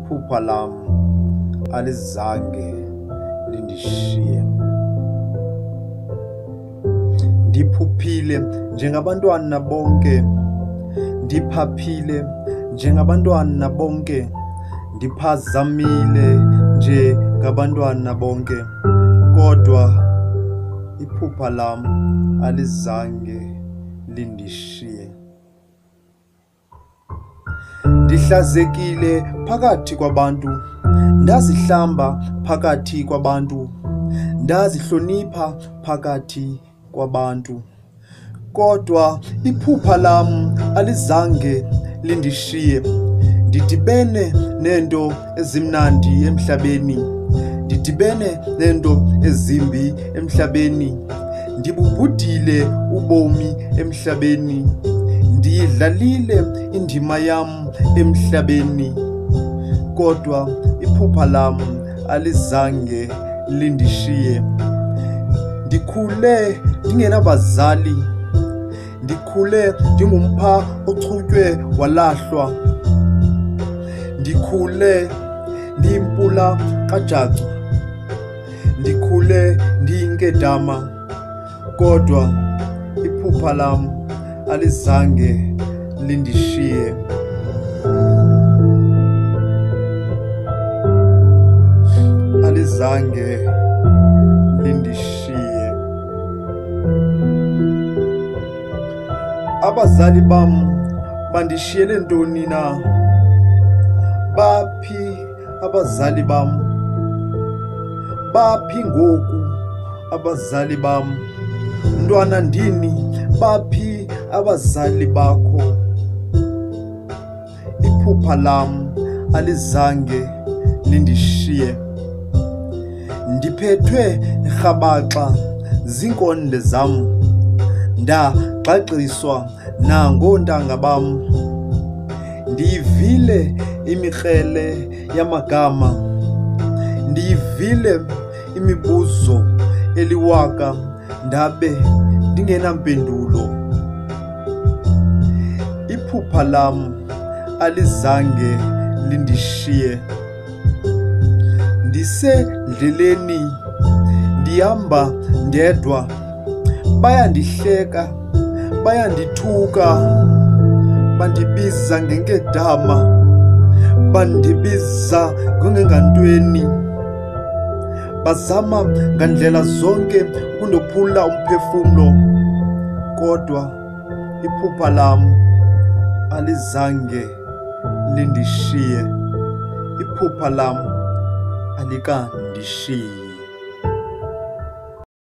iphupha lam alizange lindishiye. Ndiphuphile njengabantwana bonke, ndiphaphile njengabantwana bonke, ndiphazamile njengabantwana bonke, kodwa iphupha lam alizange lindishiye. Ndihlazekile phakathi kwabantu, ndazihlamba phakathi kwabantu, ndazihlonipha phakathi kwabantu, kodwa iphupha lam alizange lindishiye. Ndidibene neento ezimnandi emhlabeni, ndidibene neento ezimbi emhlabeni, ndibubudile ubomi emhlabeni, ndiyidlalile indima yam emhlabeni, kodwa iphupha lam alizange lindishiye. Ndikhule ndingenabazali, ndikhule ndingumpha ochutywe walahlwa, ndikhule ndiyimpula kajacu, ndikhule ndiyinkedama, kodwa iphupha lam alizange lindishiye. Alizange lindishiye. Abazali bam bandishiyele ntoni na? Baphi abazali bam? Baphi ngoku abazali bam? Mntwana ndini, baphi abazali bakho? Iphupha lam alizange lindishiye. Ndiphethwe rhabaxa ziinkonde zam, ndagxagxiswa nangoontanga bam. Ndiyivile imikrele yamagama, ndiyivile imibuzo eliwaka, ndabe ndingenampendulo. Iphupha lam alizange lindishiye. Ndisendleleni ndihamba ndedwa, bayandihleka, bayandithuka, bandibiza ngenkedama, bandibiza ngongengantweni, bazama ngandlela zonke ukundophula umphefumlo, kodwa iphupha lam alizange lindishiye. Iphupha lam alikandishiye.